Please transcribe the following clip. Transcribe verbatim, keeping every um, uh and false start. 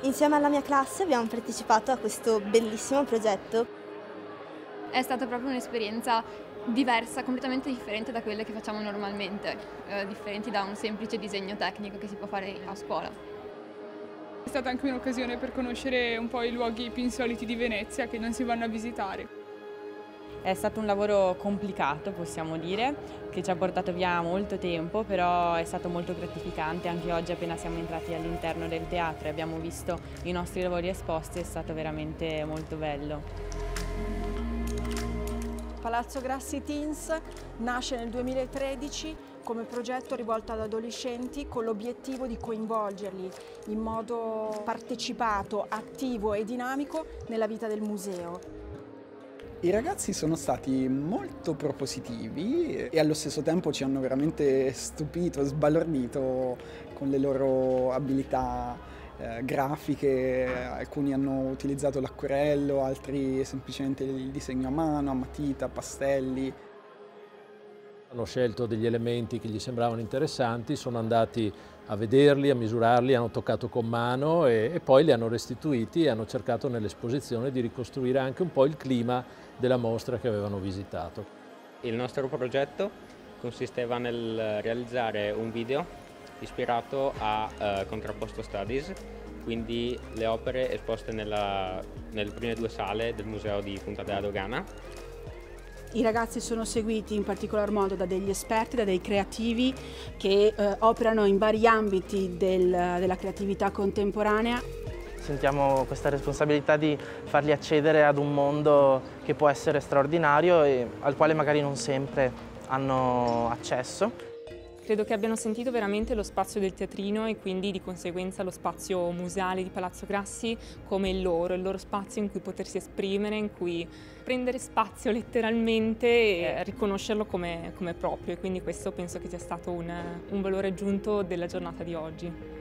Insieme alla mia classe abbiamo partecipato a questo bellissimo progetto. È stata proprio un'esperienza diversa, completamente differente da quelle che facciamo normalmente, eh, differenti da un semplice disegno tecnico che si può fare a scuola. È stata anche un'occasione per conoscere un po' i luoghi più insoliti di Venezia che non si vanno a visitare. È stato un lavoro complicato, possiamo dire, che ci ha portato via molto tempo, però è stato molto gratificante. Anche oggi, appena siamo entrati all'interno del teatro e abbiamo visto i nostri lavori esposti, è stato veramente molto bello. Palazzo Grassi Teens nasce nel duemilatredici come progetto rivolto ad adolescenti con l'obiettivo di coinvolgerli in modo partecipato, attivo e dinamico nella vita del museo. I ragazzi sono stati molto propositivi e allo stesso tempo ci hanno veramente stupito, sbalordito con le loro abilità eh, grafiche. Alcuni hanno utilizzato l'acquerello, altri semplicemente il disegno a mano, a matita, pastelli. Hanno scelto degli elementi che gli sembravano interessanti, sono andati a vederli, a misurarli, hanno toccato con mano e, e poi li hanno restituiti e hanno cercato nell'esposizione di ricostruire anche un po' il clima della mostra che avevano visitato. Il nostro progetto consisteva nel realizzare un video ispirato a uh, Contrapposto Studies, quindi le opere esposte nella, nelle prime due sale del museo di Punta della Dogana. I ragazzi sono seguiti in particolar modo da degli esperti, da dei creativi che eh, operano in vari ambiti del, della creatività contemporanea. Sentiamo questa responsabilità di farli accedere ad un mondo che può essere straordinario e al quale magari non sempre hanno accesso. Credo che abbiano sentito veramente lo spazio del teatrino e quindi di conseguenza lo spazio museale di Palazzo Grassi come il loro, il loro spazio in cui potersi esprimere, in cui prendere spazio letteralmente e riconoscerlo come, come proprio, e quindi questo penso che sia stato un, un valore aggiunto della giornata di oggi.